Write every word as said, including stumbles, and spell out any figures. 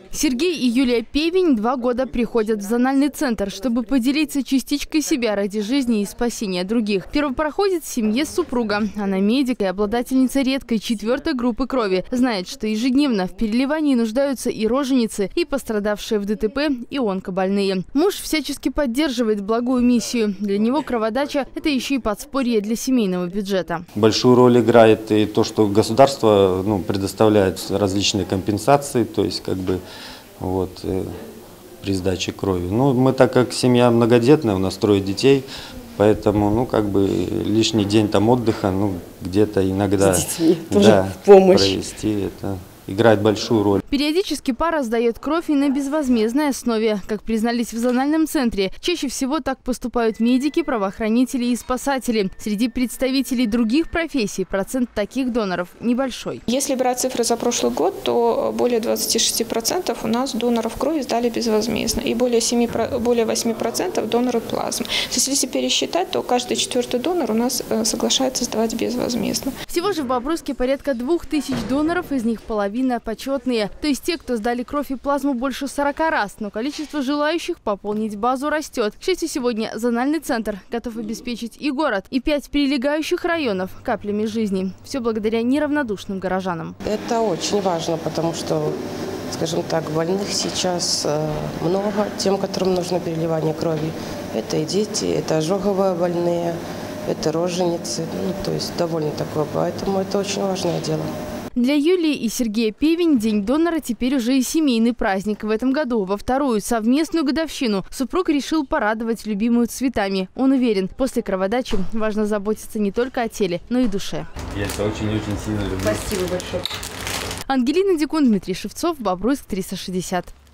Сергей и Юлия Певень два года приходят в зональный центр, чтобы поделиться частичкой себя ради жизни и спасения других. Первопроходец в семье супруга. Она медик и обладательница редкой четвертой группы крови. Знает, что ежедневно в переливании нуждаются и роженицы, и пострадавшие в ДТП, и онкобольные. Муж всячески поддерживает благую миссию. Для него кроводача – это еще и подспорье для семейного бюджета. Большую роль играет и то, что государство ну, предоставляет различные компенсации, то есть как бы вот, э, при сдаче крови. Ну, мы, так как семья многодетная, у нас трое детей, поэтому ну, как бы лишний день там отдыха ну, где-то иногда с детьми тоже да, в помощь. провести, это играет большую роль. Периодически пара сдает кровь и на безвозмездной основе. Как признались в зональном центре, чаще всего так поступают медики, правоохранители и спасатели. Среди представителей других профессий процент таких доноров небольшой. Если брать цифры за прошлый год, то более двадцати шести процентов у нас доноров крови сдали безвозмездно. И более, семи, более восьми процентов доноры плазмы. То есть, если пересчитать, то каждый четвертый донор у нас соглашается сдавать безвозмездно. Всего же в Бобруйске порядка двух тысяч доноров, из них половина почетные. То есть те, кто сдали кровь и плазму больше сорока раз, но количество желающих пополнить базу растет. К счастью, сегодня зональный центр готов обеспечить и город, и пять прилегающих районов каплями жизни. Все благодаря неравнодушным горожанам. Это очень важно, потому что, скажем так, больных сейчас много, тем, которым нужно переливание крови. Это и дети, это ожоговые больные, это роженицы, ну, то есть довольно такое, поэтому это очень важное дело. Для Юлии и Сергея Певень День донора теперь уже и семейный праздник. В этом году, во вторую совместную годовщину, супруг решил порадовать любимую цветами. Он уверен, после кроводачи важно заботиться не только о теле, но и душе. Я тебя очень-очень сильно люблю. Спасибо большое. Ангелина Дикун, Дмитрий Шевцов, Бобруйск триста шестьдесят.